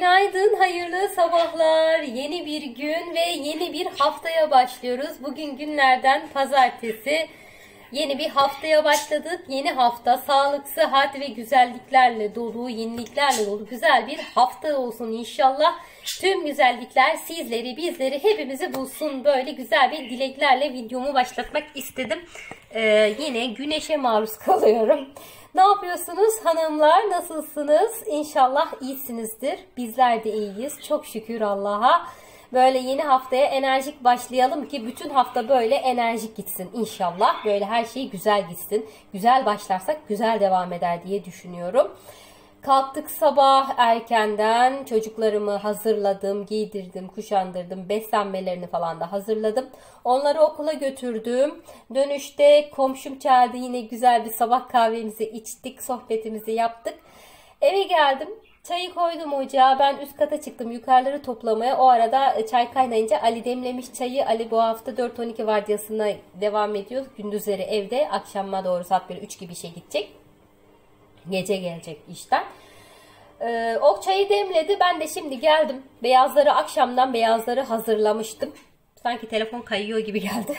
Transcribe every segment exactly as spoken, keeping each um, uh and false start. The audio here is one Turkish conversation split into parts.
Günaydın, hayırlı sabahlar. Yeni bir gün ve yeni bir haftaya başlıyoruz. Bugün günlerden pazartesi. Yeni bir haftaya başladık. Yeni hafta sağlık, sıhhat ve güzelliklerle dolu, yeniliklerle dolu güzel bir hafta olsun inşallah. Tüm güzellikler sizleri, bizleri, hepimizi bulsun. Böyle güzel bir dileklerle videomu başlatmak istedim. Ee, yine güneşe maruz kalıyorum. Ne yapıyorsunuz hanımlar? Nasılsınız? İnşallah iyisinizdir. Bizler de iyiyiz. Çok şükür Allah'a. Böyle yeni haftaya enerjik başlayalım ki bütün hafta böyle enerjik gitsin inşallah. Böyle her şey güzel gitsin. Güzel başlarsak güzel devam eder diye düşünüyorum. Kalktık sabah erkenden, çocuklarımı hazırladım, giydirdim, kuşandırdım, beslenmelerini falan da hazırladım. Onları okula götürdüm. Dönüşte komşum çağırdı, yine güzel bir sabah kahvemizi içtik, sohbetimizi yaptık. Eve geldim, çayı koydum ocağa, ben üst kata çıktım yukarıları toplamaya. O arada çay kaynayınca Ali demlemiş çayı. Ali bu hafta dört on iki vardiyasına devam ediyor. Gündüzleri evde, akşama doğru saat bir üç gibi işe gidecek. Gece gelecek işten. Ee, o çayı demledi. Ben de şimdi geldim. Beyazları akşamdan beyazları hazırlamıştım. Sanki telefon kayıyor gibi geldi.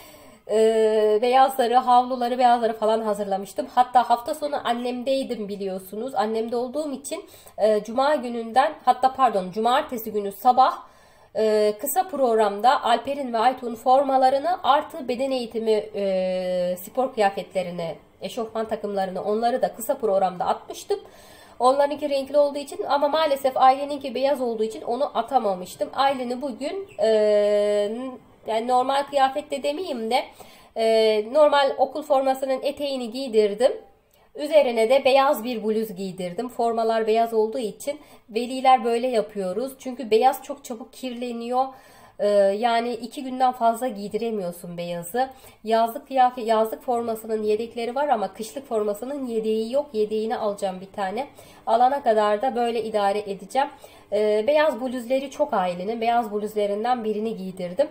Ee, beyazları, havluları, beyazları falan hazırlamıştım. Hatta hafta sonu annemdeydim biliyorsunuz. Annemde olduğum için e, cuma gününden, hatta pardon cumartesi günü sabah e, kısa programda Alper'in ve Aytuğ'un formalarını artı beden eğitimi e, spor kıyafetlerini, eşofman takımlarını, onları da kısa programda atmıştım. Onlarınki renkli olduğu için ama maalesef aileninki beyaz olduğu için onu atamamıştım. Aileni bugün e, yani normal kıyafette demeyeyim de e, normal okul formasının eteğini giydirdim. Üzerine de beyaz bir bluz giydirdim. Formalar beyaz olduğu için veliler böyle yapıyoruz. Çünkü beyaz çok çabuk kirleniyor. Yani iki günden fazla giydiremiyorsun beyazı. Yazlık kıyafet, yazlık formasının yedekleri var ama kışlık formasının yedeği yok. Yedeğini alacağım bir tane. Alana kadar da böyle idare edeceğim. Beyaz bluzleri çok ailenin. Beyaz bluzlerinden birini giydirdim.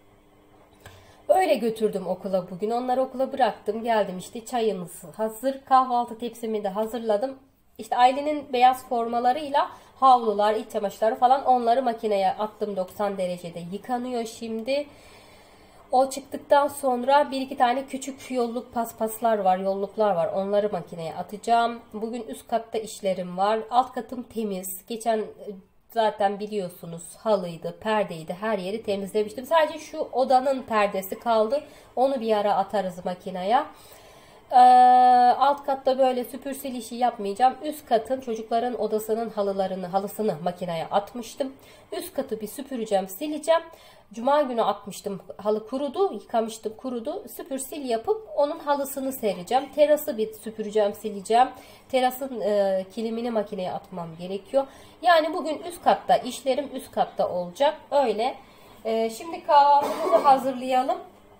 Öyle götürdüm okula bugün. Onları okula bıraktım. Geldim işte çayımız hazır. Kahvaltı tepsimi de hazırladım. İşte ailenin beyaz formalarıyla havlular, iç çamaşırları falan onları makineye attım. doksan derecede yıkanıyor şimdi. O çıktıktan sonra bir iki tane küçük yolluk paspaslar var, yolluklar var. Onları makineye atacağım. Bugün üst katta işlerim var. Alt katım temiz. Geçen zaten biliyorsunuz halıydı, perdeydi. Her yeri temizlemiştim. Sadece şu odanın perdesi kaldı. Onu bir ara atarız makineye. Ee, alt katta böyle süpür sil işi yapmayacağım. Üst katın çocukların odasının halılarını, halısını makineye atmıştım. Üst katı bir süpüreceğim, sileceğim. Cuma günü atmıştım. Halı kurudu, yıkamıştım, kurudu. Süpür sil yapıp onun halısını sereceğim. Terası bir süpüreceğim, sileceğim. Terasın e, kilimini makineye atmam gerekiyor. Yani bugün üst katta, işlerim üst katta olacak. Öyle. E, şimdi kahvaltımızı hazırlayalım.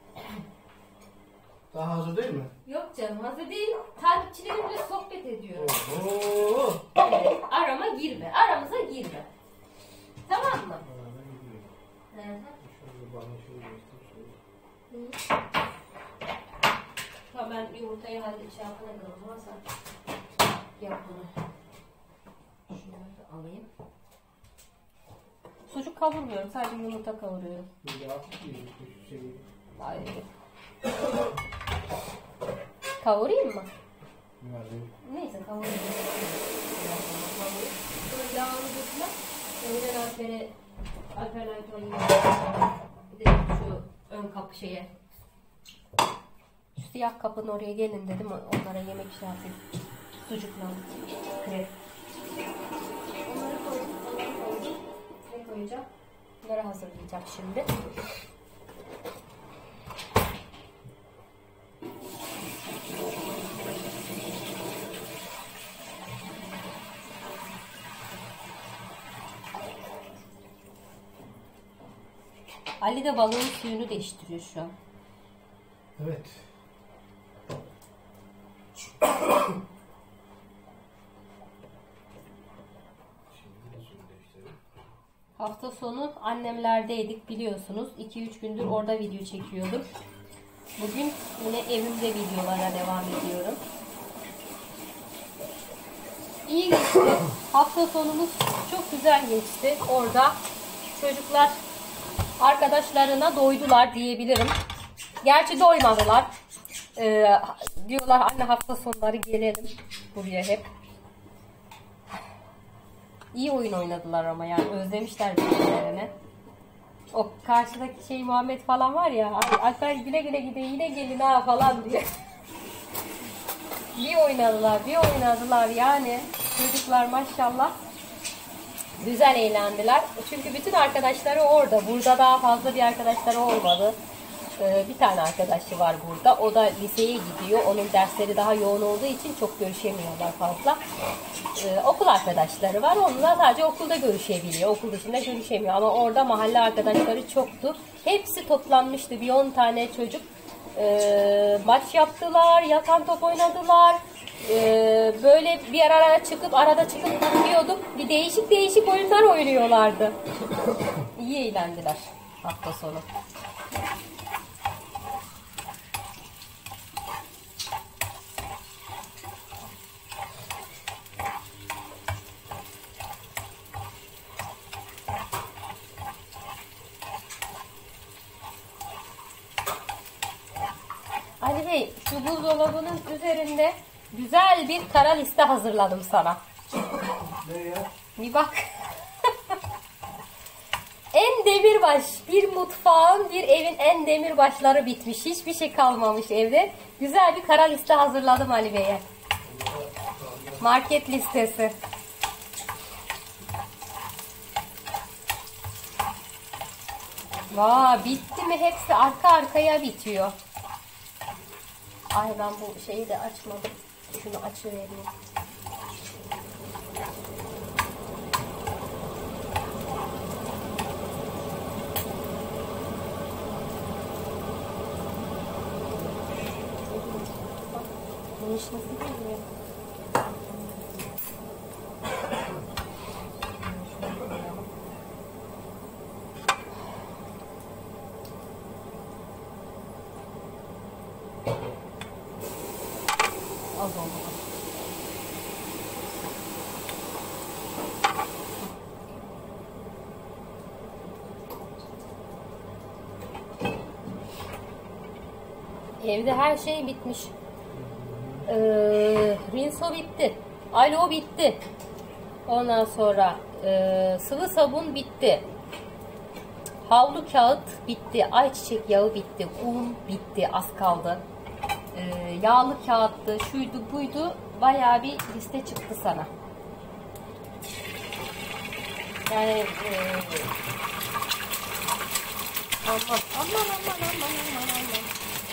Daha hazır değil mi? Yok canım, hazır değil. Takipçilerimle sohbet ediyorum. Oo. Evet, arama girme. Aramıza girme. Tamam mı? Hı hı. Tamam, ben yumurtayı halde şey yapana kadar o zaman sen yap bunu. Şunları da alayım. Sucuk kavurmuyorum. Sadece yumurta kavuruyorum. Hayır. Kavurayım mı? Neyse kavurayım. Sonra yağını dökme. Önden Alper'e Alper'le Alper'le bir de şu ön kapı şeye, şu siyah kapının oraya gelin dedim. Onlara yemek şey yapayım. Sucukla krep. Onları koydum. Onları koydum. Ne koyacağım? Bunları hazırlayacağım şimdi. Ali de balığın suyunu değiştiriyor şu an. Evet. Hafta sonu annemlerdeydik biliyorsunuz. iki üç gündür orada video çekiyordum. Bugün yine evimde videolara devam ediyorum. iyi geçti. Hafta sonumuz çok güzel geçti. Orada çocuklar arkadaşlarına doydular diyebilirim. Gerçi doymadılar. Ee, diyorlar anne hafta sonları gelelim buraya hep. İyi oyun oynadılar ama yani özlemişler birbirlerini. O karşıdaki şey Muhammed falan var ya, Alper güle güle gide yine gelin ha falan diye. Bir oynadılar, bir oynadılar yani çocuklar maşallah. Güzel eğlendiler. Çünkü bütün arkadaşları orada. Burada daha fazla bir arkadaşları olmadı. Ee, bir tane arkadaşı var burada. O da liseye gidiyor. Onun dersleri daha yoğun olduğu için çok görüşemiyorlar fazla. Ee, okul arkadaşları var. Onunla sadece okulda görüşebiliyor. Okul dışında görüşemiyor. Ama orada mahalle arkadaşları çoktu. Hepsi toplanmıştı. Bir on tane çocuk. Ee, maç yaptılar. Yakan top oynadılar. Ee, böyle bir ara çıkıp arada çıkıp bakıyorduk. Bir değişik değişik oyunlar oynuyorlardı. İyi eğlendiler hafta sonu. Ali Bey, şu buzdolabının üzerinde güzel bir kara liste hazırladım sana. Ne ya? Bir bak. En demirbaş bir mutfağın, bir evin en demirbaşları bitmiş. Hiçbir şey kalmamış evde. Güzel bir kara liste hazırladım Ali Bey'e. Market listesi. Vaa, bitti mi? Hepsi arka arkaya bitiyor. Ay ben bu şeyi de açmadım. Şunu açıvereyim. Bu iş nasıl geliyor? Az oldu. Evde her şey bitmiş. Ee, Rinso bitti. Alo bitti. Ondan sonra e, sıvı sabun bitti. Havlu kağıt bitti. Ayçiçek yağı bitti. Un bitti. Az kaldı. Ee, yağlı kağıttı. Şuydu buydu. Bayağı bir liste çıktı sana. Yani e, aman aman aman aman aman aman.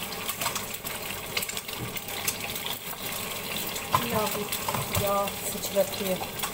Ya bu ya sıçratıyor.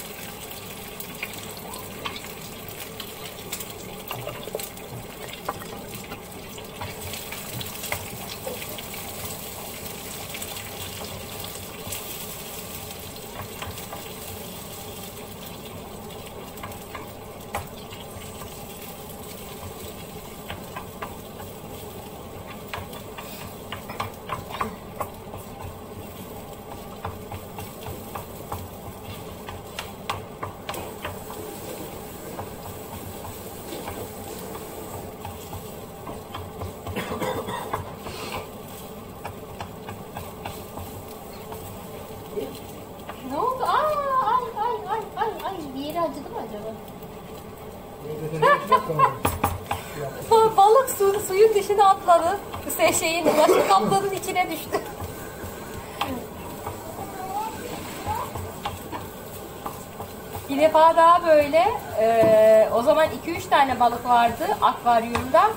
Ne oldu? Aa, ay ay ay ay ay bir yeri acıdı mı acaba? Balık su, suyun dışına atladı. Şey, şeyin başı kaplanın içine düştü. Bir defa daha böyle e, o zaman iki üç tane balık vardı akvaryumda.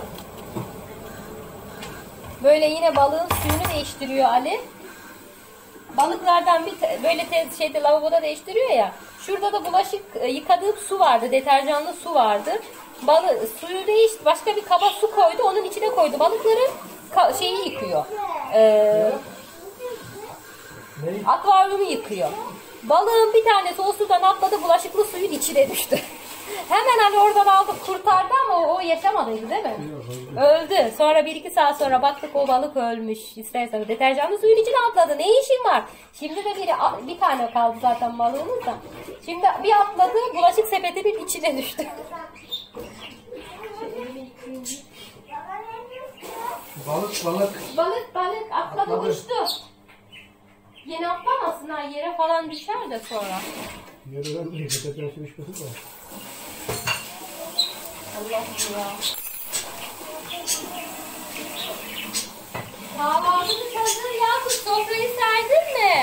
Böyle yine balığın suyunu değiştiriyor Ali. Balıklardan bir böyle tez şeyde lavaboda değiştiriyor ya. Şurada da bulaşık yıkadığım su vardı. Deterjanlı su vardı. Balı suyu değiş başka bir kaba su koydu. Onun içine koydu. Balıkların şeyi yıkıyor. Ee, akvaryumu yıkıyor. Balığın bir tanesi o sudan atladı. Bulaşıklı suyun içine düştü. Hemen hani oradan aldık kurtardı ama o, o yaşamadıydı değil mi? Yok, öldü. Öldü. Sonra bir iki saat sonra baktık o balık ölmüş. İstersen deterjanlı suyun içine atladı. Ne işin var? Şimdi de biri, bir tane kaldı zaten balığımız da. Şimdi bir atladı bulaşık sepetinin içine düştü. Balık balık. Balık balık atladı Atladı. düştü. Yeni atlamasın ha, yere falan düşer de sonra. Yürüden değil. Tekrar sürüşmesi var. Allah'ım ya. Kahvaltımız hazır Yakup, sofrayı serdin mi?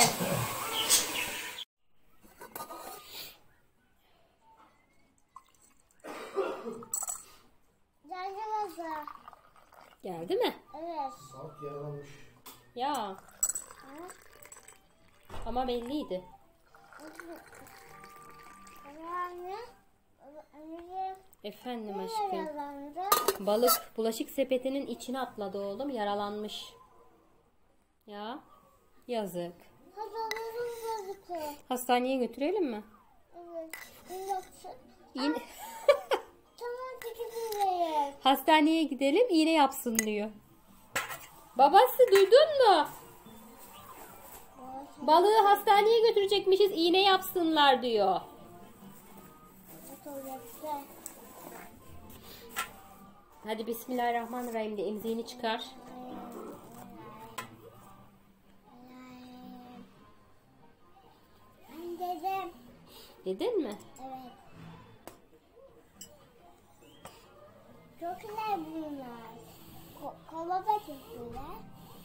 Geldi. Geldi mi? Evet. Saat yaralanmış. Ya. Ama belliydi. Anne. Anne. Efendim aşkım. Yaralandı. Balık bulaşık sepetinin içine atladı oğlum, yaralanmış. Ya. Yazık. Hadi alalım balıkı. Hastaneye götürelim mi? Evet. Yoksa. İğne... Tamam gidelim. Hastaneye gidelim, iğne yapsın diyor. Babası duydun mu? Balığı hastaneye götürecekmişiz, iğne yapsınlar diyor. Tuvalette. Hadi Bismillahirrahmanirrahim de emziğini çıkar. Ben dedim. Dedin mi? Evet. Çok güzel bunlar. Ko kola da çok güzel.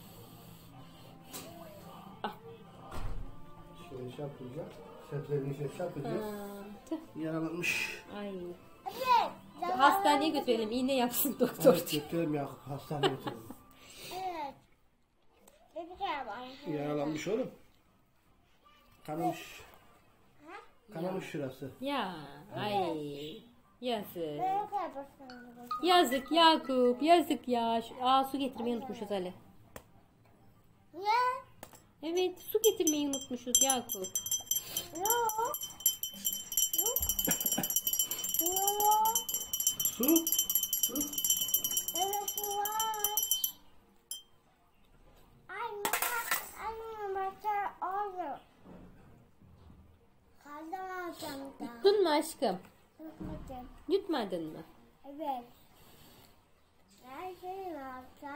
Şöyle şey yapacağım. Setlerini şey yapacağız. Aa, tüh. Yaralanmış. Ay. Evet. Hastaneye götürelim, iğne yapsın doktor. Evet, götürelim ya. Hastaneye götürelim. Evet. Bir kere var. Yaralanmış oğlum. Kanamış. Kanamış şurası. Ya, ay. Yazık. Bir kere basın. Yazık Yakup, yazık ya. Şu- Aa, su getirmeyi unutmuşuz Ali. Ne? Evet, su getirmeyi unutmuşuz Yakup. Yok. Yok. Yok. Su. Su. Evet var. Anne, anne bakar olur. Kaldım alacağım da. Yuttun mu aşkım? Bakmadım. Yutmadın mı? Evet. Her şey varsa.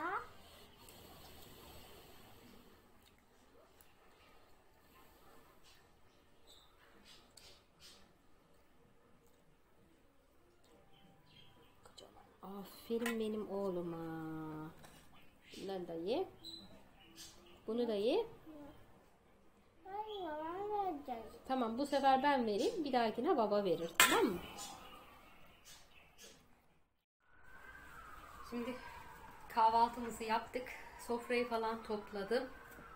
Aferin benim oğluma. Bundan da ye. Bunu da ye. Hayır, ben vereceğim. Tamam, bu sefer ben vereyim. Bir dahakine baba verir. Tamam mı? Şimdi kahvaltımızı yaptık. Sofrayı falan topladım.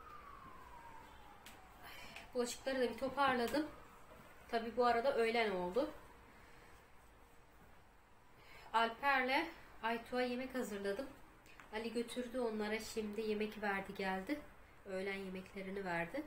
Bulaşıkları da bir toparladım. Tabii bu arada öğlen oldu. Alper'le Aytuğ'a yemek hazırladım. Ali götürdü onlara, şimdi yemek verdi geldi. Öğlen yemeklerini verdi.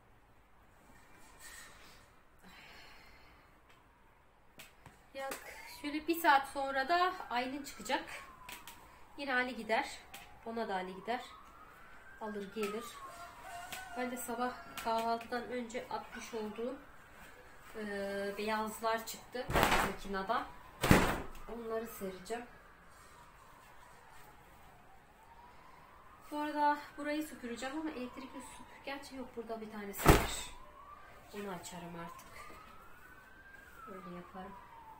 Ya şöyle bir saat sonra da Aylin çıkacak. Yine Ali gider. Ona da Ali gider. Alır gelir. Ben de sabah kahvaltıdan önce atmış olduğum e, beyazlar çıktı makinede. Onları sereceğim. Bu arada burayı süpüreceğim ama elektrikli süpürge yok. Burada bir tanesi var. Onu açarım artık. Öyle yaparım.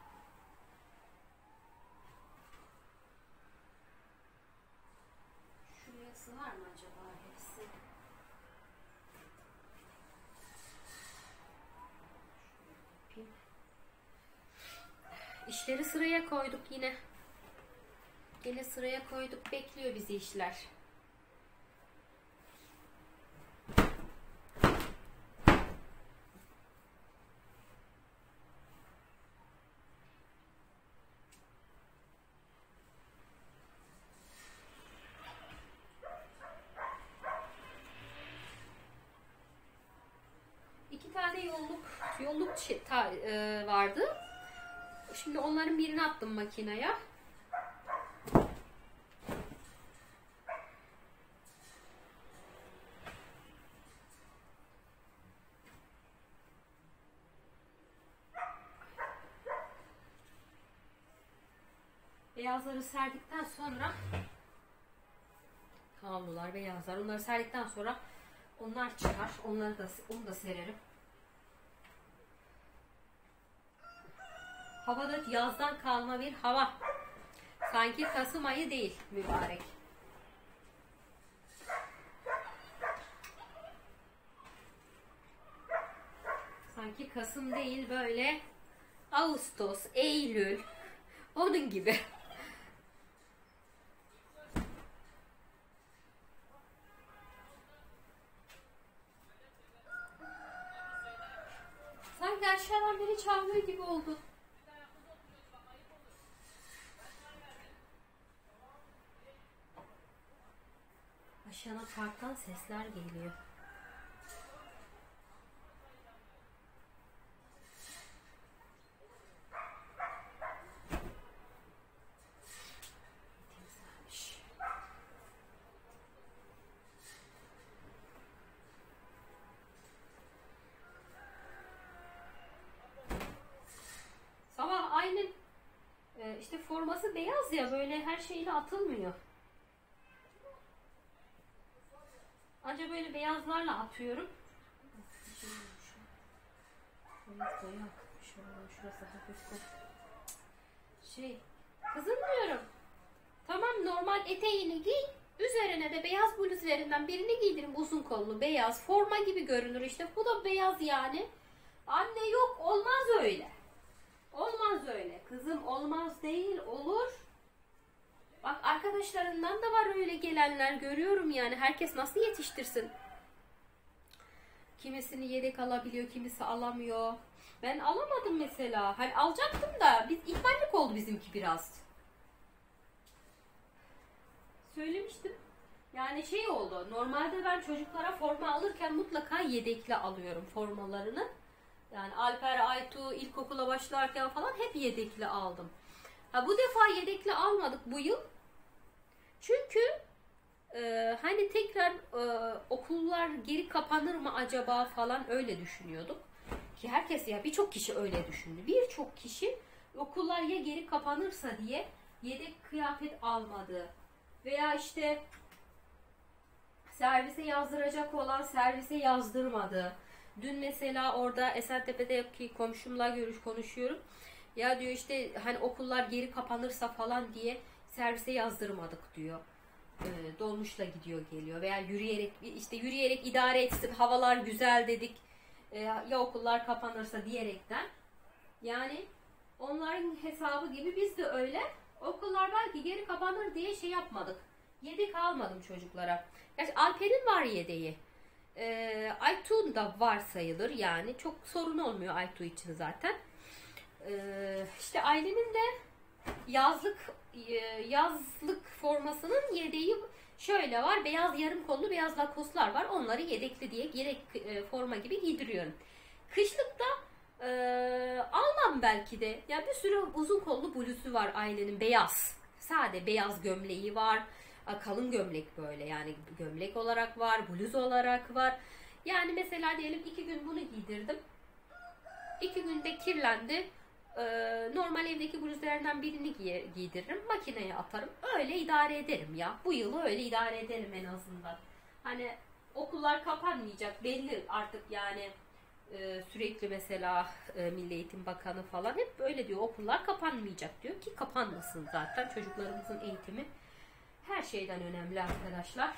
Şuraya sığar mı acaba hepsi? İşleri sıraya koyduk yine. Yine sıraya koyduk. Bekliyor bizi işler. İki tane yolluk yolluk şey- ta- e, vardı. Şimdi onların birini attım makineye. Beyazları serdikten sonra havlular, beyazlar, onları serdikten sonra onlar çıkar. Onları da onu da sererim. Havada yazdan kalma bir hava. Sanki Kasım ayı değil mübarek. Sanki Kasım değil, böyle Ağustos, Eylül, onun gibi. Sanki aşağıdan biri çağırıyor gibi oldu. Aşağıdan parktan sesler geliyor. Güzelmiş. Sabah aynen e, işte forması beyaz ya, böyle her şeyle atılmıyor. Ancak böyle beyazlarla atıyorum. Şurası hafiften. Şey, kızım diyorum. Tamam, normal eteğini giy. Üzerine de beyaz bluzlerinden birini giydirin, uzun kollu beyaz forma gibi görünür işte. Bu da beyaz yani. Anne yok, olmaz öyle. Olmaz öyle. Kızım olmaz değil, olur. Bak arkadaşlarından da var öyle gelenler, görüyorum yani. Herkes nasıl yetiştirsin? Kimisini yedek alabiliyor, kimisi alamıyor. Ben alamadım mesela. Hani alacaktım da biz ihmallik oldu bizimki biraz. Söylemiştim. Yani şey oldu. Normalde ben çocuklara forma alırken mutlaka yedekli alıyorum formalarını. Yani Alper, Aytu ilkokula başlarken falan hep yedekli aldım. Ha, bu defa yedekli almadık bu yıl. Çünkü e, hani tekrar e, okullar geri kapanır mı acaba falan öyle düşünüyorduk. Ki herkes, ya birçok kişi öyle düşündü. Birçok kişi okullar ya geri kapanırsa diye yedek kıyafet almadı. Veya işte servise yazdıracak olan servise yazdırmadı. Dün mesela orada Esentepe'deki komşumla görüş konuşuyorum. Ya diyor işte hani okullar geri kapanırsa falan diye servise yazdırmadık diyor. Ee, dolmuşla gidiyor geliyor veya yürüyerek, işte yürüyerek idare etsin, havalar güzel dedik. Ee, ya okullar kapanırsa diyerekten. Yani onların hesabı gibi biz de öyle. Okullar belki geri kapanır diye şey yapmadık. Yedek almadım çocuklara. Gerçi Alper'in var yedeği. Ee, Aytu'nun da var sayılır yani. Çok sorun olmuyor Aytu için zaten. Ee, işte ailenin de yazlık yazlık formasının yedeği şöyle var. Beyaz yarım kollu beyaz lakoslar var. Onları yedekli diye gerek e, forma gibi giydiriyorum. Kışlıkta e, almam belki de. Ya bir sürü uzun kollu bluzu var ailenin, beyaz. Sade beyaz gömleği var. Kalın gömlek böyle, yani gömlek olarak var, bluz olarak var. Yani mesela diyelim iki gün bunu giydirdim. İki günde kirlendi. Ee, normal evdeki bluzlarından birini giy giydiririm, makineye atarım. Öyle idare ederim ya. Bu yılı öyle idare ederim en azından. Hani okullar kapanmayacak belli artık yani. Ee, sürekli mesela e, Milli Eğitim Bakanı falan hep böyle diyor. Okullar kapanmayacak diyor ki kapanmasın zaten. Çocuklarımızın eğitimi her şeyden önemli arkadaşlar.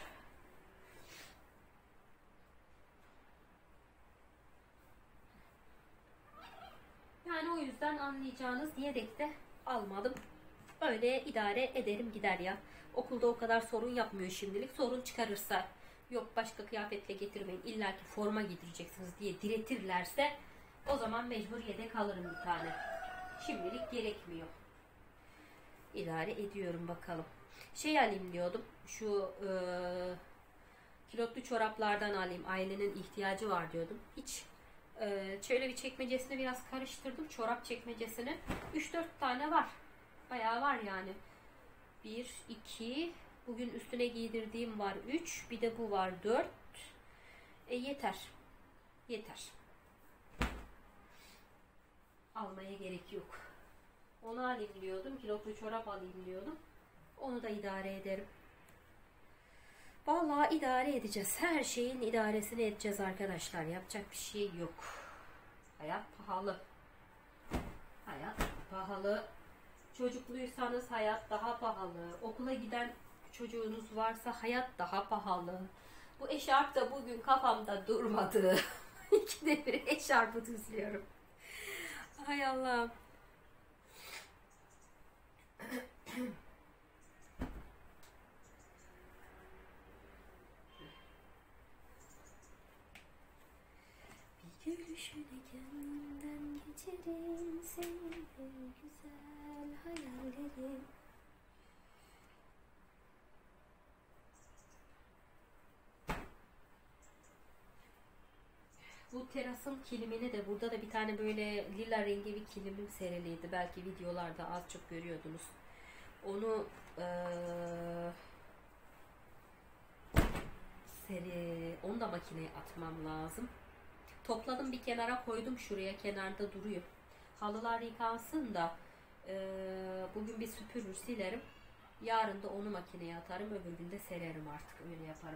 Yani o yüzden anlayacağınız diyerek de almadım. Öyle idare ederim gider ya. Okulda o kadar sorun yapmıyor şimdilik. Sorun çıkarırsa, yok başka kıyafetle getirmeyin, illaki forma getireceksiniz diye diretirlerse o zaman mecbur yedek alırım bir tane. Şimdilik gerekmiyor. İdare ediyorum bakalım. Şey alayım diyordum. Şu e, kilotlu çoraplardan alayım. Ailenin ihtiyacı var diyordum. Hiç Ee, şöyle bir çekmecesini biraz karıştırdım. Çorap çekmecesini. üç dört tane var. Bayağı var yani. bir, iki, bugün üstüne giydirdiğim var üç. Bir de bu var dört. E yeter. Yeter. Almaya gerek yok. Onu alayım diyordum. Kilotlu çorap alayım diyordum. Onu da idare ederim. Vallahi idare edeceğiz. Her şeyin idaresini edeceğiz arkadaşlar. Yapacak bir şey yok. Hayat pahalı. Hayat pahalı. Çocukluysanız hayat daha pahalı. Okula giden çocuğunuz varsa hayat daha pahalı. Bu eşarp da bugün kafamda durmadı. İkide bir eşarpı düzlüyorum. Hay Allah'ım. Bir gülüşüne kendimden geçerim senin güzel hayallerim. Bu terasın kilimini de burada da bir tane böyle lila rengi bir kilimim seriliydi. Belki videolarda az çok görüyordunuz. Onu ee, seri, onu da makineye atmam lazım. Topladım bir kenara koydum, şuraya kenarda duruyor. Halılar yıkansın da ee, bugün bir süpürür silerim. Yarın da onu makineye atarım. Öbür gün de sererim artık. Öyle yaparım.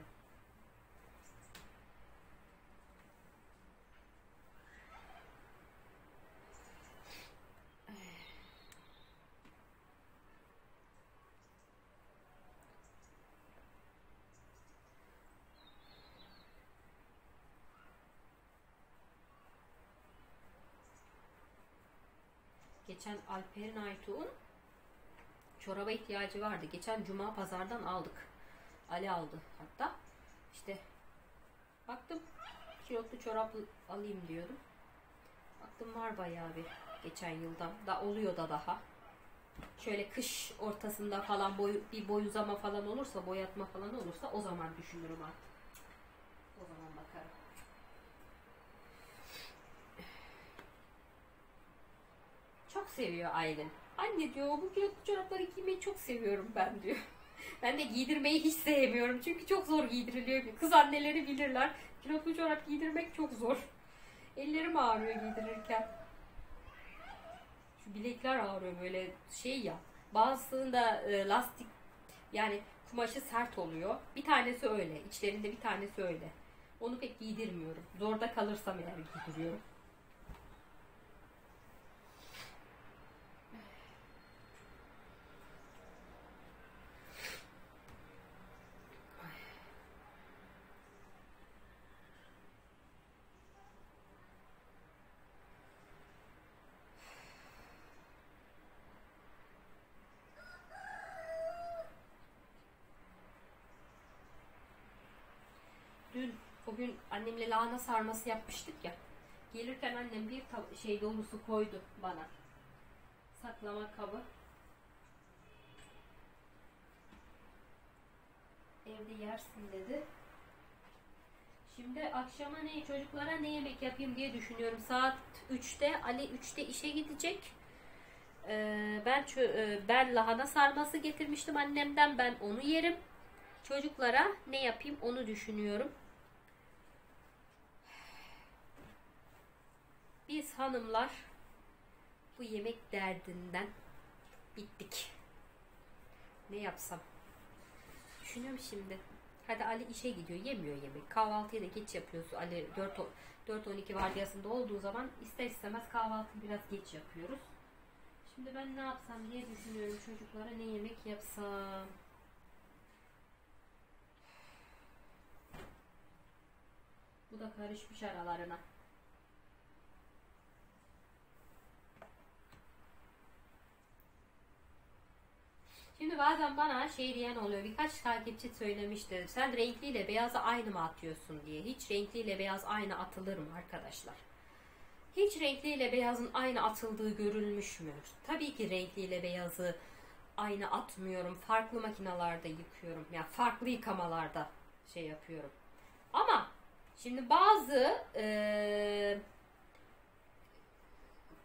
Geçen Alper'in Aytuğ'un çoraba ihtiyacı vardı. Geçen cuma pazardan aldık. Ali aldı hatta. İşte baktım kilotlu çorap alayım diyordum. Baktım var bayağı bir geçen yıldan. Da oluyor da daha. Şöyle kış ortasında falan boy, bir boy uzama falan olursa, boyatma falan olursa o zaman düşünürüm artık. O zaman bakarım. Çok seviyor Aylin. Anne diyor, bu kilotlu çorapları giymeyi çok seviyorum ben diyor. Ben de giydirmeyi hiç sevmiyorum. Çünkü çok zor giydiriliyor. Kız anneleri bilirler. Kilotlu çorap giydirmek çok zor. Ellerim ağrıyor giydirirken. Şu bilekler ağrıyor böyle şey ya. Bazısında e, lastik yani kumaşı sert oluyor. Bir tanesi öyle. İçlerinde bir tanesi öyle. Onu pek giydirmiyorum. Zorda kalırsam eğer giydiriyorum. Dün, bugün annemle lahana sarması yapmıştık ya. Gelirken annem bir şey dolusu koydu bana. Saklama kabı. Evde yersin dedi. Şimdi akşama ne, çocuklara ne yemek yapayım diye düşünüyorum. Saat üçte, Ali üçte işe gidecek. Ee, ben ben lahana sarması getirmiştim annemden. Ben onu yerim. Çocuklara ne yapayım onu düşünüyorum. Biz hanımlar bu yemek derdinden bittik. Ne yapsam? Düşünüyorum şimdi. Hadi Ali işe gidiyor, yemiyor yemek. Kahvaltıyı da geç yapıyoruz. Ali dört on iki vardiyasında olduğu zaman ister istemez kahvaltıyı biraz geç yapıyoruz. Şimdi ben ne yapsam diye düşünüyorum. Çocuklara ne yemek yapsam? Bu da karışmış aralarına. Şimdi bazen bana şey diyen oluyor. Birkaç takipçi söylemişti. Sen renkliyle beyazı aynı mı atıyorsun diye. Hiç renkliyle beyaz aynı atılır mı arkadaşlar? Hiç renkliyle beyazın aynı atıldığı görülmüş mü? Tabii ki renkliyle beyazı aynı atmıyorum. Farklı makinalarda yıkıyorum. Yani farklı yıkamalarda şey yapıyorum. Ama şimdi bazı e,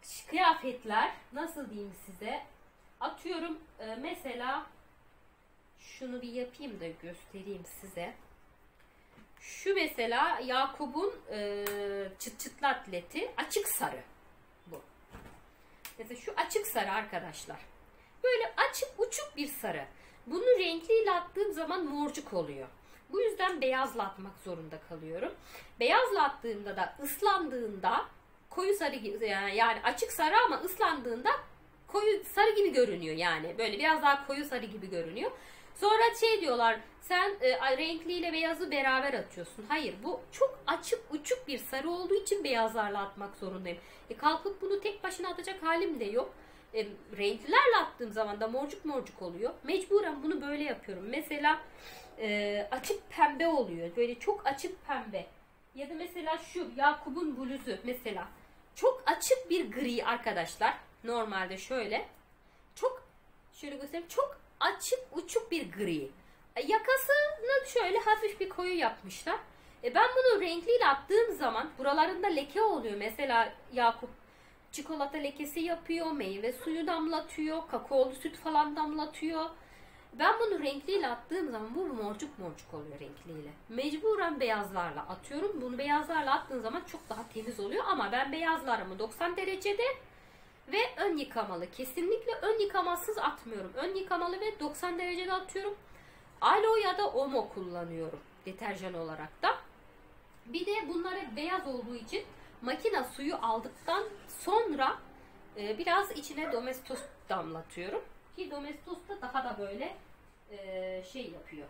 kıyafetler nasıl diyeyim size, atıyorum e, mesela şunu bir yapayım da göstereyim size. Şu mesela Yakup'un e, çıt çıtlı atleti açık sarı bu. Mesela şu açık sarı arkadaşlar. Böyle açık uçuk bir sarı. Bunu renkliyle attığım zaman morcuk oluyor. Bu yüzden beyazla atmak zorunda kalıyorum. Beyazla attığımda da ıslandığında koyu sarı, yani açık sarı ama ıslandığında koyu sarı gibi görünüyor yani. Böyle biraz daha koyu sarı gibi görünüyor. Sonra şey diyorlar, sen e, renkliyle beyazı beraber atıyorsun. Hayır, bu çok açık uçuk bir sarı olduğu için beyazlarla atmak zorundayım. E, kalkıp bunu tek başına atacak halim de yok. E, renklilerle attığım zaman da morcuk morcuk oluyor. Mecburen bunu böyle yapıyorum. Mesela e, açık pembe oluyor. Böyle çok açık pembe. Ya da mesela şu Yakup'un bluzu mesela. Çok açık bir gri arkadaşlar. Normalde şöyle. Çok şöyle göstereyim. Çok açık uçuk bir gri. E, yakasını şöyle hafif bir koyu yapmışlar. E, ben bunu renkliyle attığım zaman buralarında leke oluyor. Mesela Yakup çikolata lekesi yapıyor, meyve suyu damlatıyor, kakaolu süt falan damlatıyor. Ben bunu renkliyle attığım zaman bu morcuk morcuk oluyor renkliyle. Mecburen beyazlarla atıyorum. Bunu beyazlarla attığım zaman çok daha temiz oluyor ama ben beyazlarımı doksan derecede ve ön yıkamalı. Kesinlikle ön yıkamasız atmıyorum. Ön yıkamalı ve doksan derecede atıyorum. Alo ya da Omo kullanıyorum deterjan olarak da. Bir de bunlar hep beyaz olduğu için makine suyu aldıktan sonra e, biraz içine Domestos damlatıyorum. Ki Domestos da daha da böyle e, şey yapıyor.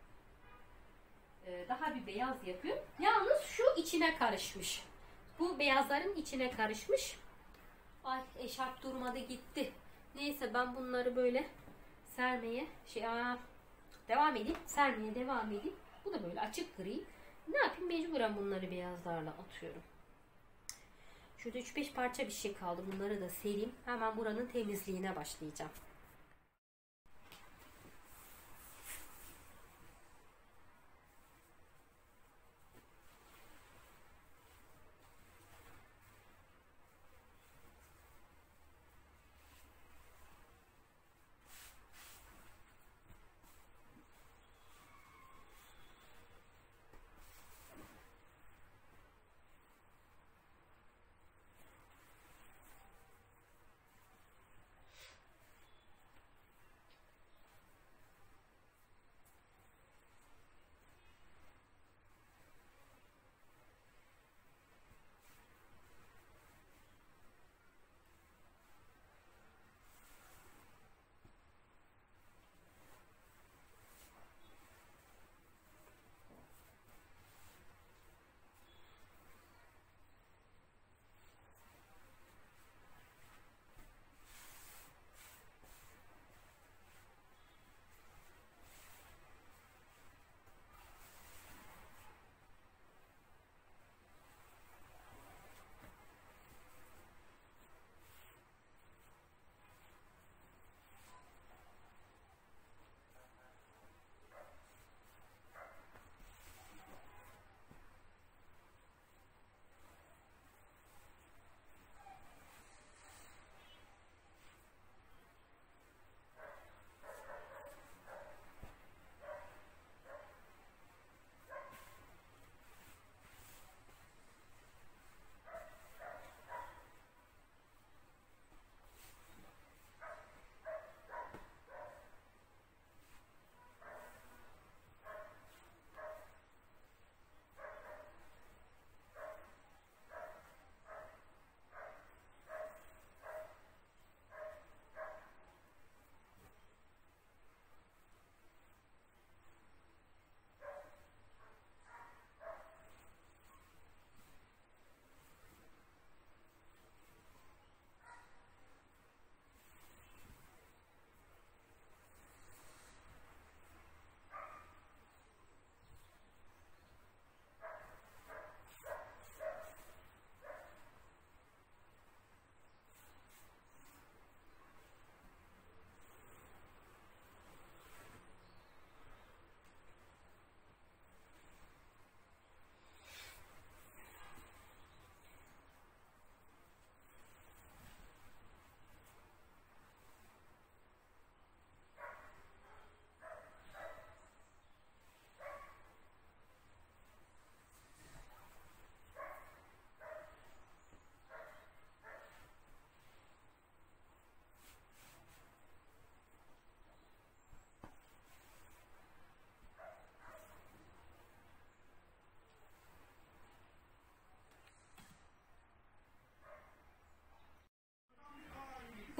E, daha bir beyaz yapıyor. Yalnız şu içine karışmış. Bu beyazların içine karışmış. Ay eşarp durmadı gitti. Neyse ben bunları böyle sermeye şey aa, devam edeyim. Sermeye devam edeyim. Bu da böyle açık gri. Ne yapayım, mecburen bunları beyazlarla atıyorum. Şurada üç beş parça bir şey kaldı. Bunları da sereyim. Hemen buranın temizliğine başlayacağım.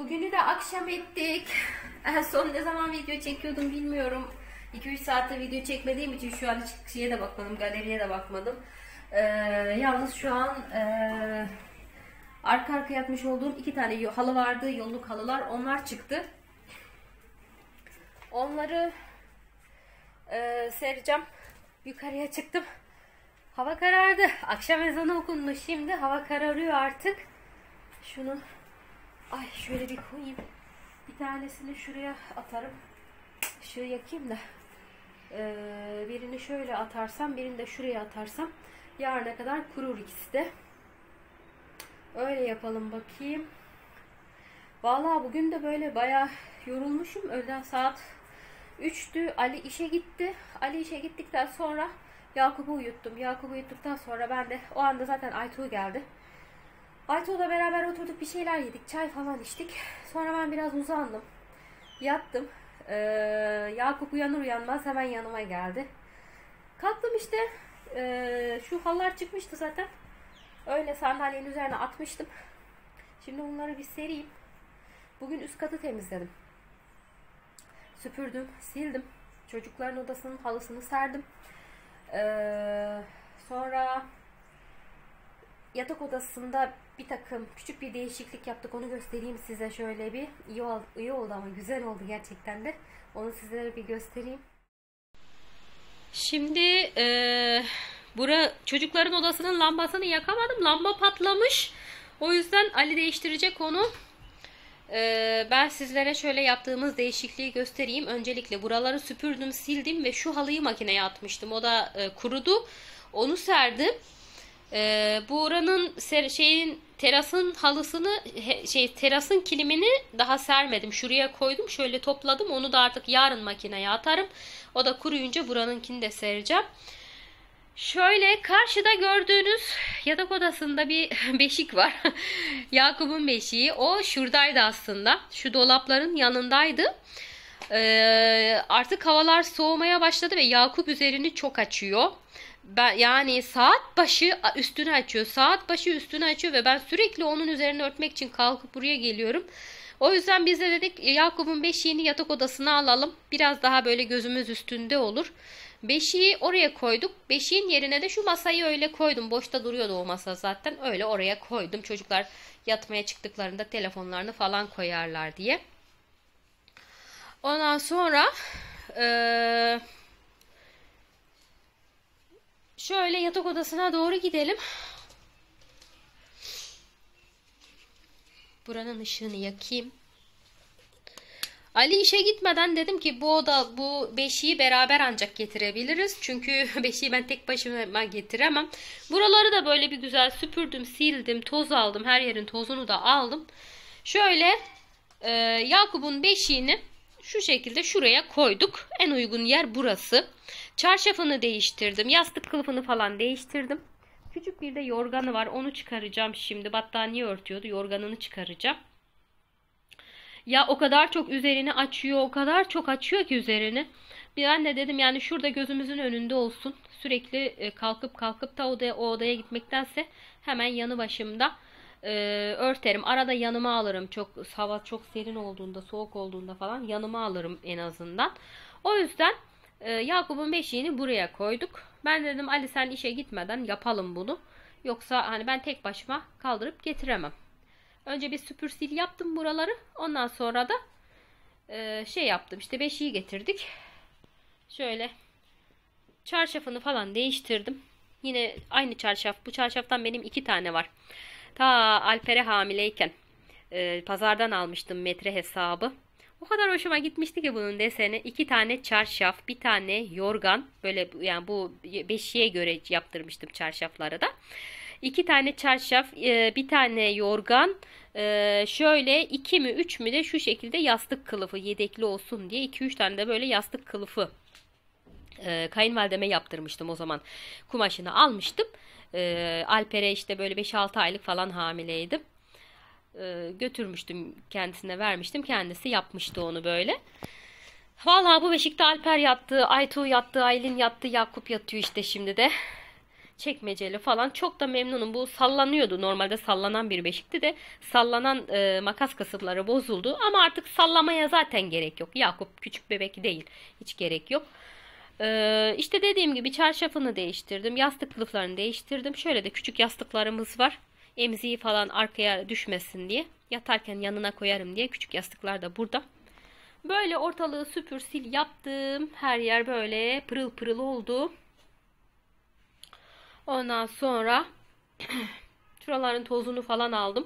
Bugünü de akşam ettik. En son ne zaman video çekiyordum bilmiyorum. iki üç saatte video çekmediğim için şu an hiç şeye de bakmadım, galeriye de bakmadım. Ee, yalnız şu an e, arka arka yatmış olduğum iki tane halı vardı, yolluk halılar. Onlar çıktı. Onları e, sereceğim. Yukarıya çıktım. Hava karardı. Akşam ezanı okundu. Şimdi hava kararıyor artık. Şunu ay şöyle bir koyayım. Bir tanesini şuraya atarım. Işığı yakayım da. Ee, birini şöyle atarsam, birini de şuraya atarsam yarına kadar kurur ikisi de. Öyle yapalım bakayım. Vallahi bugün de böyle bayağı yorulmuşum. Öğlen saat üçtü. Ali işe gitti. Ali işe gittikten sonra Yakup'u uyuttum. Yakup'u uyuttuktan sonra ben de o anda zaten Aytuğ geldi. Aytuğ'la beraber oturduk, bir şeyler yedik. Çay falan içtik. Sonra ben biraz uzandım. Yattım. Ee, Yakup uyanır uyanmaz hemen yanıma geldi. Kalktım işte. Ee, şu halılar çıkmıştı zaten. Öyle sandalyenin üzerine atmıştım. Şimdi bunları bir sereyim. Bugün üst katı temizledim. Süpürdüm, sildim. Çocukların odasının halısını serdim. Ee, sonra yatak odasında bir takım küçük bir değişiklik yaptık. Onu göstereyim size şöyle bir. İyi oldu, iyi oldu ama güzel oldu gerçekten de. Onu sizlere bir göstereyim. Şimdi e, bura çocukların odasının lambasını yakamadım. Lamba patlamış. O yüzden Ali değiştirecek onu. E, ben sizlere şöyle yaptığımız değişikliği göstereyim. Öncelikle buraları süpürdüm, sildim ve şu halıyı makineye atmıştım. O da e, kurudu. Onu serdim. Ee, bu oranın şeyin terasın halısını şey terasın kilimini daha sermedim. Şuraya koydum. Şöyle topladım. Onu da artık yarın makineye atarım. O da kuruyunca buranınkini de sereceğim. Şöyle karşıda gördüğünüz yatak odasında bir beşik var. Yakup'un beşiği. O şuradaydı aslında. Şu dolapların yanındaydı. Ee, artık havalar soğumaya başladı ve Yakup üzerini çok açıyor. Ben, yani saat başı üstünü açıyor. Saat başı üstünü açıyor ve ben sürekli onun üzerine örtmek için kalkıp buraya geliyorum. O yüzden biz de dedik Yakup'un beşiğini yatak odasına alalım. Biraz daha böyle gözümüz üstünde olur. Beşiği oraya koyduk. Beşiğin yerine de şu masayı öyle koydum. Boşta duruyordu o masa zaten. Öyle oraya koydum. Çocuklar yatmaya çıktıklarında telefonlarını falan koyarlar diye. Ondan sonra eee şöyle yatak odasına doğru gidelim. Buranın ışığını yakayım. Ali işe gitmeden dedim ki bu oda bu beşiği beraber ancak getirebiliriz. Çünkü beşiği ben tek başıma getiremem. Buraları da böyle bir güzel süpürdüm, sildim, toz aldım. Her yerin tozunu da aldım. Şöyle e, Yakup'un beşiğini şu şekilde şuraya koyduk. En uygun yer burası. Çarşafını değiştirdim. Yastık kılıfını falan değiştirdim. Küçük bir de yorganı var. Onu çıkaracağım şimdi. Battaniye örtüyordu. Yorganını çıkaracağım. Ya o kadar çok üzerini açıyor. O kadar çok açıyor ki üzerini. Bir ben de dedim yani şurada gözümüzün önünde olsun. Sürekli kalkıp kalkıp da odaya, o odaya gitmektense hemen yanı başımda e, örterim. Arada yanıma alırım. Çok hava çok serin olduğunda, soğuk olduğunda falan yanıma alırım en azından. O yüzden e, Yakup'un beşiğini buraya koyduk. Ben dedim Ali sen işe gitmeden yapalım bunu. Yoksa hani ben tek başıma kaldırıp getiremem. Önce bir süpür sil yaptım buraları. Ondan sonra da e, şey yaptım. İşte beşiği getirdik. Şöyle çarşafını falan değiştirdim. Yine aynı çarşaf. Bu çarşaftan benim iki tane var. Ta Alper'e hamileyken e, pazardan almıştım metre hesabı. O kadar hoşuma gitmişti ki bunun deseni. İki tane çarşaf, bir tane yorgan. Böyle yani bu beşiğe göre yaptırmıştım çarşafları da. İki tane çarşaf, bir tane yorgan, şöyle iki mi üç mü de şu şekilde yastık kılıfı yedekli olsun diye iki üç tane de böyle yastık kılıfı kayınvalideme yaptırmıştım o zaman. Kumaşını almıştım. Alper'e işte böyle beş altı aylık falan hamileydim. Götürmüştüm kendisine vermiştim. Kendisi yapmıştı onu böyle. Vallahi bu beşikte Alper yattı, Aytuğ yattı, Aylin yattı, Yakup yatıyor işte şimdi de. çekmeceli falan. Çok da memnunum. Bu sallanıyordu. Normalde sallanan bir beşikti de sallanan e, makas kasıpları bozuldu. Ama artık sallamaya zaten gerek yok. Yakup küçük bebek değil. Hiç gerek yok. E, işte dediğim gibi çarşafını değiştirdim. Yastık kılıflarını değiştirdim. Şöyle de küçük yastıklarımız var. Emziği falan arkaya düşmesin diye. Yatarken yanına koyarım diye. Küçük yastıklar da burada. Böyle ortalığı süpür sil yaptım. Her yer böyle pırıl pırıl oldu. Ondan sonra şuraların tozunu falan aldım.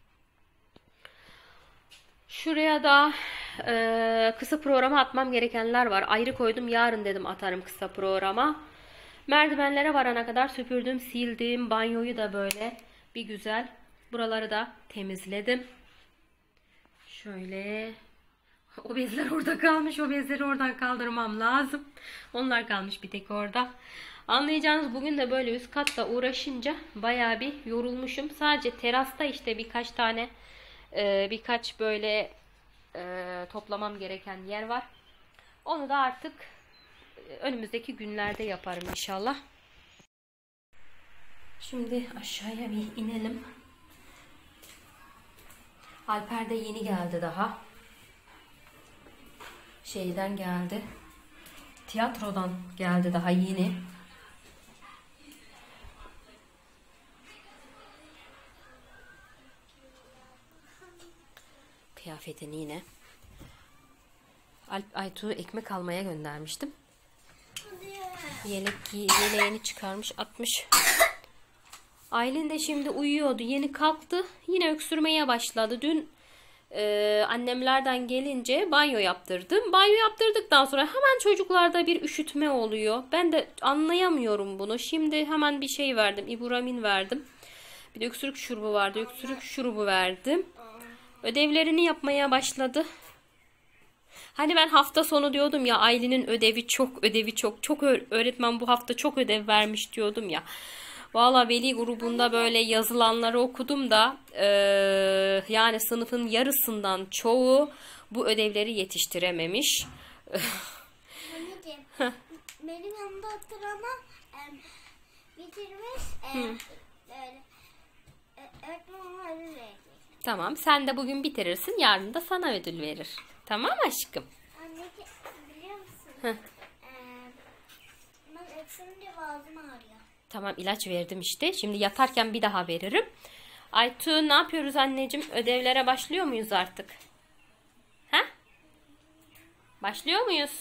Şuraya da e, kısa programa atmam gerekenler var. Ayrı koydum. Yarın dedim atarım kısa programa. Merdivenlere varana kadar süpürdüm, sildim. Banyoyu da böyle bir güzel. Buraları da temizledim. Şöyle. O bezler orada kalmış. O bezleri oradan kaldırmam lazım. Onlar kalmış bir tek orada. Anlayacağınız bugün de böyle üst katta uğraşınca bayağı bir yorulmuşum. Sadece terasta işte birkaç tane e, birkaç böyle e, toplamam gereken yer var. Onu da artık önümüzdeki günlerde yaparım inşallah. Şimdi aşağıya bir inelim. Alper de yeni geldi daha. Şeyden geldi. Tiyatrodan geldi daha yeni. Kıyafetini yine. Alp Aytuğ'u ekmek almaya göndermiştim. Yelek, yeleğini çıkarmış atmış. Aylin de şimdi uyuyordu. Yeni kalktı. Yine öksürmeye başladı. Dün e, annemlerden gelince banyo yaptırdım. Banyo yaptırdıktan sonra hemen çocuklarda bir üşütme oluyor. Ben de anlayamıyorum bunu. Şimdi hemen bir şey verdim. İburamin verdim. Bir de öksürük şurubu vardı. Öksürük şurubu verdim. Ödevlerini yapmaya başladı. Hani ben hafta sonu diyordum ya Aylin'in ödevi çok, ödevi çok. Çok öğretmen bu hafta çok ödev vermiş diyordum ya. Valla veli grubunda böyle yazılanları okudum da e, yani sınıfın yarısından çoğu bu ödevleri yetiştirememiş. Anneciğim, benim yanımda otur ama e, bitirmiş e, böyle e, öğretmen ona ödül verecek. Tamam, sen de bugün bitirirsin, yarın da sana ödül verir. Tamam aşkım? Anneciğim biliyor musun? e, ben öksürünce boğazım ağrıyor. Tamam, ilaç verdim işte. Şimdi yatarken bir daha veririm. Aytu ne yapıyoruz anneciğim? Ödevlere başlıyor muyuz artık? Ha? Başlıyor muyuz?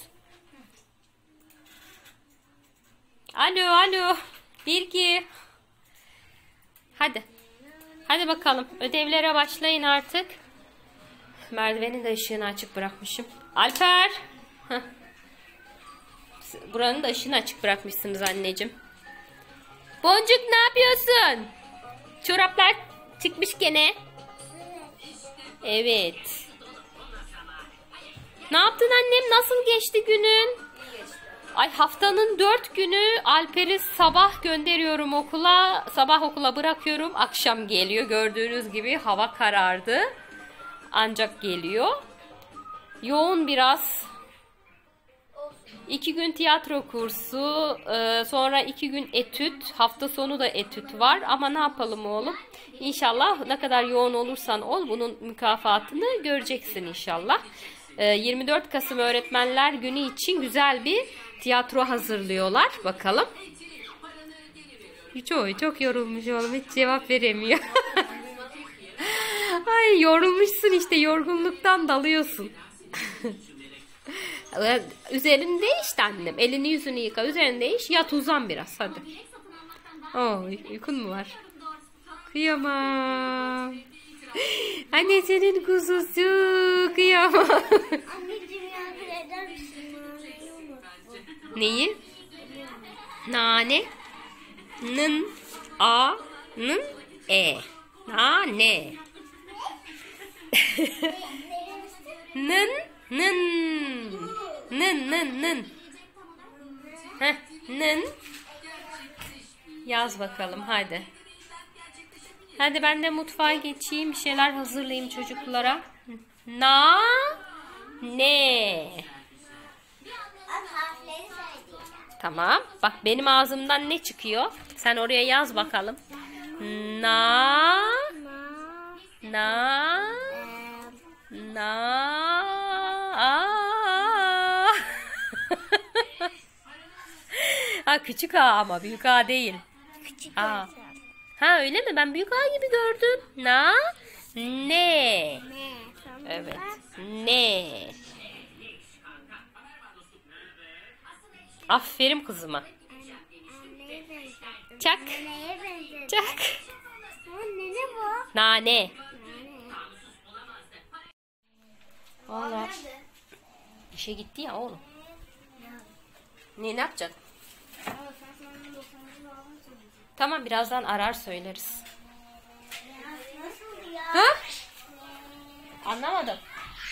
Alo alo. Bir iki. Hadi. Hadi bakalım. Ödevlere başlayın artık. Merdivenin de ışığını açık bırakmışım. Alper. Heh. Buranın da ışığını açık bırakmışsınız anneciğim. Boncuk ne yapıyorsun? Çoraplar çıkmış gene. Evet. Ne yaptın annem? Nasıl geçti günün? Ay haftanın dört günü Alper'i sabah gönderiyorum okula. Sabah okula bırakıyorum. Akşam geliyor. Gördüğünüz gibi hava karardı. Ancak geliyor. Yoğun biraz. İki gün tiyatro kursu, sonra iki gün etüt, hafta sonu da etüt var. Ama ne yapalım oğlum? İnşallah ne kadar yoğun olursan ol, bunun mükafatını göreceksin inşallah. yirmi dört Kasım Öğretmenler Günü için güzel bir tiyatro hazırlıyorlar. Bakalım. Çok, çok yorulmuş oğlum, hiç cevap veremiyor. Ay yorulmuşsun işte, yorgunluktan dalıyorsun. Üzerini değiş de annem. Elini yüzünü yıka. Üzerini değiş. Yat uzan biraz. Hadi. Oo, uykun mu var? Kıyamam. Anne senin kuzusu. Kıyamam. Anneciğim yardım eder misin? Neyi? Nane. Nın. A. Nın. E. Nane. Nın. Nın. Nın nın nın. Heh, nın. Yaz bakalım hadi. Hadi ben de mutfağa geçeyim. Bir şeyler hazırlayayım çocuklara. Na. Ne. Harfleri söyleyeceğim. Tamam. Bak benim ağzımdan ne çıkıyor? Sen oraya yaz bakalım. Na Na. na Eee. na a. Ha, küçük A ama büyük A değil. Küçük Aa. harf. Ha, öyle mi? Ben büyük A gibi gördüm. Na ne. Ne? Sonra Evet. Ne. Aferin kızıma. Neye benzettin? Çak. Neye benzettin? Çak. Ha, ne ne bu? Nane. Nane. Valla işe gitti ya oğlum. Ne, ne yapacak? Tamam, birazdan arar söyleriz. Nasıl ya? Ha? Anlamadım.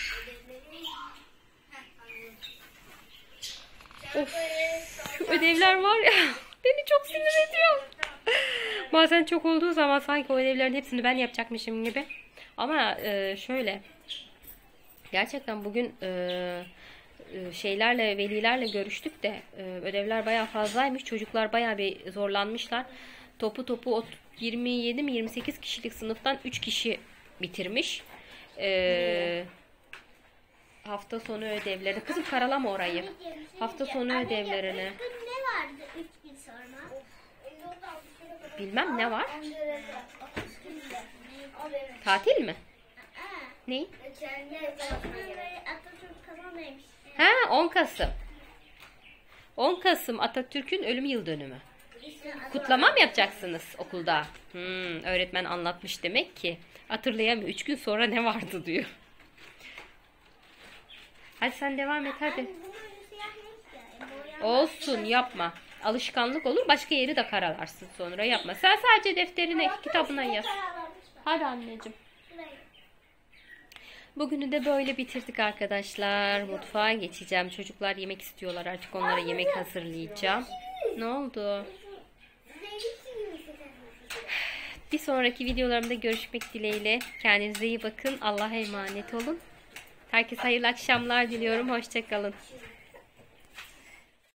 Of, şu ödevler var ya, beni çok sinir ediyor. Bazen çok olduğu zaman sanki o ödevlerin hepsini ben yapacakmışım gibi. Ama e, şöyle, gerçekten bugün e, e, şeylerle, velilerle görüştük de e, ödevler bayağı fazlaymış. Çocuklar bayağı bir zorlanmışlar. Topu topu o yirmi yedi mi yirmi sekiz kişilik sınıftan üç kişi bitirmiş. E, hafta sonu ödevleri. Kızım karalama orayı. Hafta sonu ödevlerini. Üç gün ne vardı üç gün sonra? Bilmem ne var. Tatil mi? Ne? Atatürk kazanmaymış. Ha, on Kasım. on Kasım Atatürk'ün ölüm yıl dönümü. Kutlama mı yapacaksınız okulda? Hmm, öğretmen anlatmış demek ki. Hatırlayamıyor. Üç gün sonra ne vardı diyor. Hadi sen devam et hadi. Olsun, yapma. Alışkanlık olur. Başka yeri de karalarsın sonra, yapma. Sen sadece defterine, kitabına yaz. Hadi anneciğim. Bugünü de böyle bitirdik arkadaşlar. Mutfağa geçeceğim. Çocuklar yemek istiyorlar. Artık onlara yemek hazırlayacağım. Ne oldu? Bir sonraki videolarımda görüşmek dileğiyle. Kendinize iyi bakın. Allah'a emanet olun. Herkese hayırlı akşamlar diliyorum. Hoşça kalın.